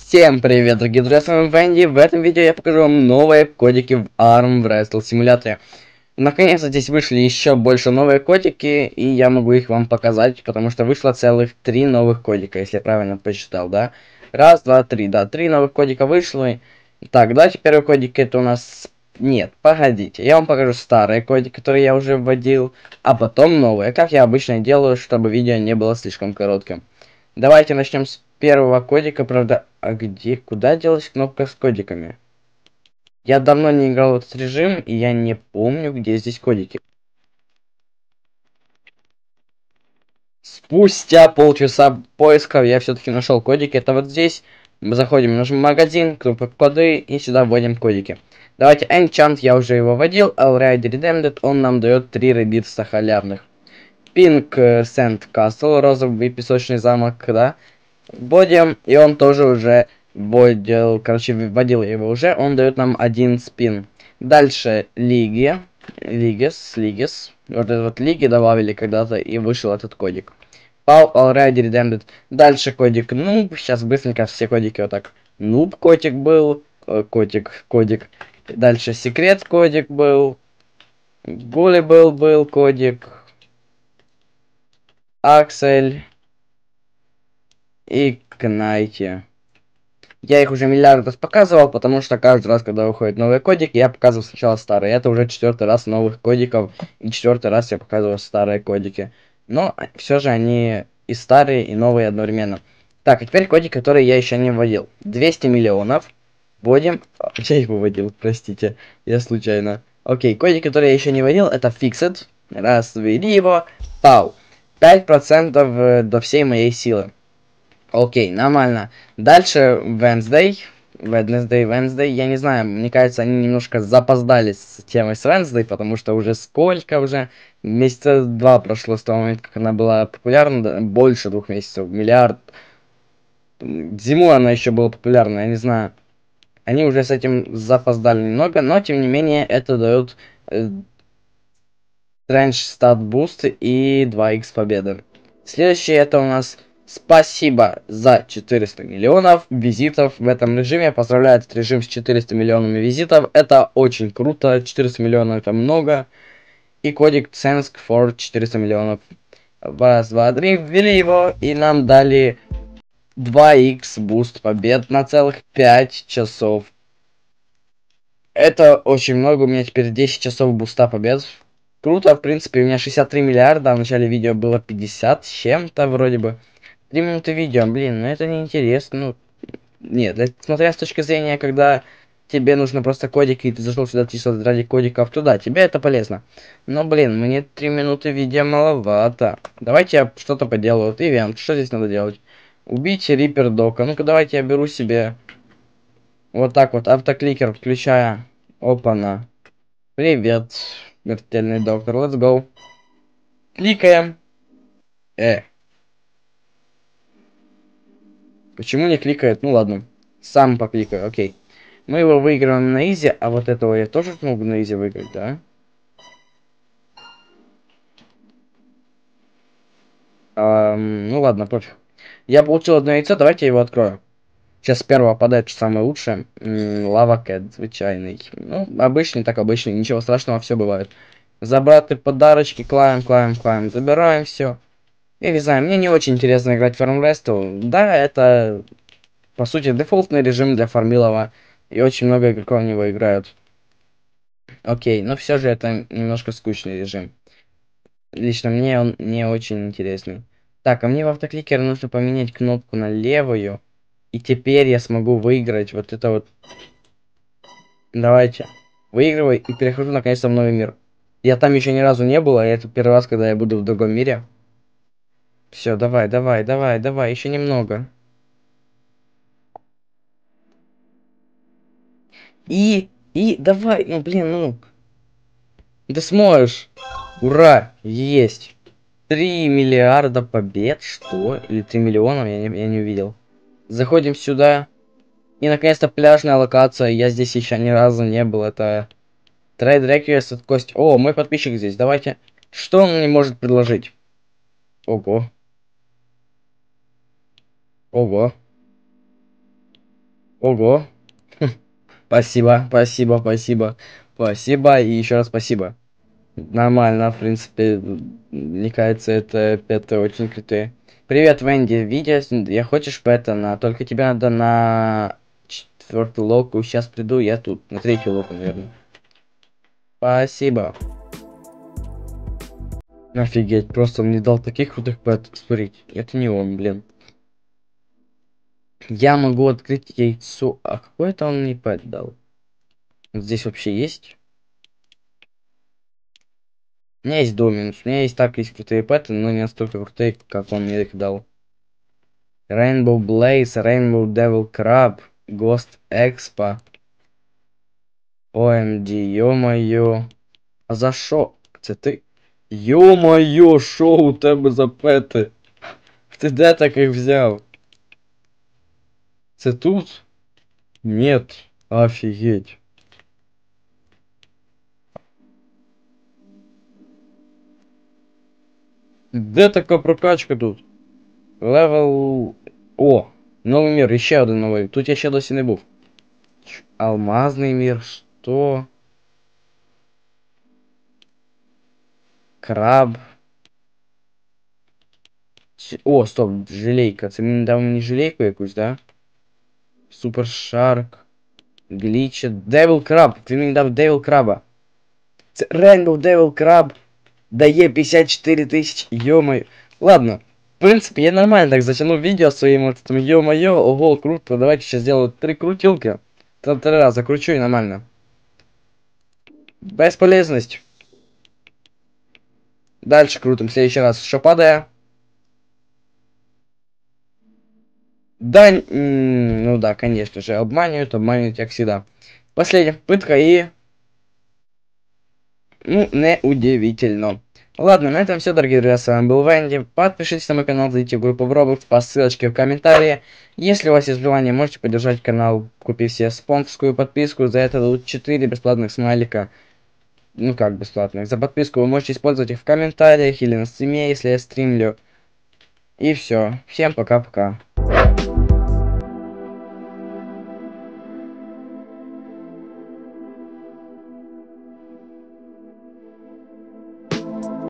Всем привет, дорогие друзья, с вами Венди. В этом видео я покажу вам новые кодики в Arm Wrestle Simulator. Наконец-то здесь вышли еще больше новые кодики, и я могу их вам показать, потому что вышло целых 3 новых кодика, если я правильно посчитал, да? Раз, два, три, да, 3 новых кодика вышло. Так, давайте первый кодик, это у нас... Нет, погодите, я вам покажу старые кодики, которые я уже вводил, а потом новые, как я обычно делаю, чтобы видео не было слишком коротким. Давайте начнем с первого кодика, правда. А куда делась кнопка с кодиками? Я давно не играл в этот режим, и я не помню, где здесь кодики. Спустя полчаса поисков я все-таки нашел кодики. Это вот здесь. Мы заходим в наш магазин, кнопка коды, и сюда вводим кодики. Давайте Enchant, я уже его вводил. Already Redeemed, он нам дает 3 ребитса халявных. Pink Sand Castle, розовый песочный замок, да. Вводим, и он тоже уже вводил, короче, вводил его уже, он дает нам 1 спин. Дальше Лигес, вот этот вот лиги добавили когда-то, и вышел этот кодик. Pau Already Redeemed. Дальше кодик Noob, сейчас быстренько все кодики вот так. Noob котик был, кодик. Дальше секрет кодик был, Гули был кодик, Аксель и Кнайте. Я их уже миллиард раз показывал, потому что каждый раз, когда выходит новый кодик, я показываю сначала старые. Это уже 4-й раз новых кодиков, и 4-й раз я показываю старые кодики. Но все же они и старые, и новые одновременно. Так, а теперь кодик, который я еще не вводил. 200 миллионов. Вводим. Я их выводил, простите, я случайно. Окей, кодик, который я еще не вводил, это Fixed. Раз, ввели его. Пау. 5% до всей моей силы. Окей, нормально. Дальше Wednesday. Wednesday. Я не знаю, мне кажется, они немножко запоздали с темой с Wednesday, потому что уже сколько уже? Месяца 2 прошло с того момента, как она была популярна. Да, больше 2 месяцев. Миллиард. Зимой она еще была популярна, я не знаю. Они уже с этим запоздали немного, но тем не менее это дает Strange Stat Boost и 2х победы. Следующее это у нас спасибо за 400 миллионов визитов в этом режиме. Поздравляю, этот режим с 400 миллионами визитов. Это очень круто. 400 миллионов это много. И кодик Thanks for 400 миллионов. Раз, два, три. Ввели его и нам дали 2х буст побед на целых 5 часов. Это очень много. У меня теперь 10 часов буста побед. Круто, в принципе, у меня 63 миллиарда, а в начале видео было 50 с чем-то вроде бы. 3 минуты видео, блин, ну это неинтересно, ну... Нет, смотря с точки зрения, когда тебе нужно просто кодики, и ты зашел сюда чисто ради кодиков туда, тебе это полезно. Но, блин, мне 3 минуты видео маловато. Давайте я что-то поделаю. Вот ивент, что здесь надо делать? Убить Риппер Дока. Ну-ка, давайте я беру себе... Вот так вот, автокликер включая. Опа-на. Привет, смертельный доктор, let's go. Кликаем. Почему не кликает? Ну ладно. Сам покликаю, окей. Мы его выигрываем на изи, а вот этого я тоже смогу на изи выиграть, да? Ну ладно, пофиг. Я получил одно яйцо, давайте я его открою. Сейчас с первого падает самое лучшее. Лава Кэт, звичайный. Ну, обычный, так обычный, ничего страшного, все бывает. Забраты подарочки, клаем. Забираем все. Я не знаю, мне не очень интересно играть в Farm Wrestle. Да, это, по сути, дефолтный режим для фармилова. И очень много игроков в него играют. Окей, но все же это немножко скучный режим. Лично мне он не очень интересный. Так, а мне в автокликере нужно поменять кнопку на левую. И теперь я смогу выиграть вот это вот. Давайте. Выигрывай и перехожу наконец-то в новый мир. Я там еще ни разу не был, а это первый раз, когда я буду в другом мире. Все, давай, еще немного. Давай, ну блин, ну. Ты сможешь. Ура, есть. 3 миллиарда побед, что? Или 3 миллиона, я не увидел. Заходим сюда. И наконец-то пляжная локация. Я здесь еще ни разу не был. Это Trade Request от Кости. О, мой подписчик здесь. Давайте. Что он мне может предложить? Ого. Ого. Ого. Спасибо, спасибо, спасибо. Спасибо и еще раз спасибо. Нормально, в принципе, мне кажется, это пятое очень крутые. Привет, Венди, видео, я хочешь пэта на... Только тебе надо на четвертую локу, сейчас приду, я тут, на третью локу, наверное. Спасибо. Офигеть, просто он мне дал таких крутых пэт, смотрите, это не он, блин. Я могу открыть яйцо, а какой это он мне пэт дал? Вот здесь вообще есть? У меня есть Доминус, у меня есть так есть крутые пэты, но не настолько крутые, как он мне их дал. Rainbow Blaze, Rainbow Devil Crab, Ghost Expo. OMG, ё-моё. А за що? Це ти? Ё-моё, що у тебе за пети? Ти де таких взяв? Це тут? Нет. Офигеть. Де така прокачка тут? Левел... О! Новий мір, іще один новий. Тут я ще досі не був. Алмазний мір, що? Краб. О, стоп, желейка. Це мені дав мені желейку якусь, да? Супер Шарк. Гліча. Девил Краб. Він мені дав Девил Краба. Це Rainbow Devil Crab дає 54 тисячі. Ё-моё. Ладно. В принципе, я нормально так затянул видео своим вот этим ё-моё. Ого, круто. Давайте сейчас сделаю 3 крутилки. 3 раза кручу и нормально. Бесполезность. Дальше крутим. Следующий раз. Что падая? Да, ну да, конечно же. Обманывают, как всегда. Последняя пытка и... Ну, неудивительно. Ладно, на этом все, дорогие друзья, с вами был Венди. Подпишитесь на мой канал, зайдите в группу в Roblox по ссылочке в комментарии. Если у вас есть желание, можете поддержать канал, купив себе спонсорскую подписку. За это дадут 4 бесплатных смайлика. Ну как бесплатных. За подписку вы можете использовать их в комментариях или на стриме, если я стримлю. И все. Всем пока-пока.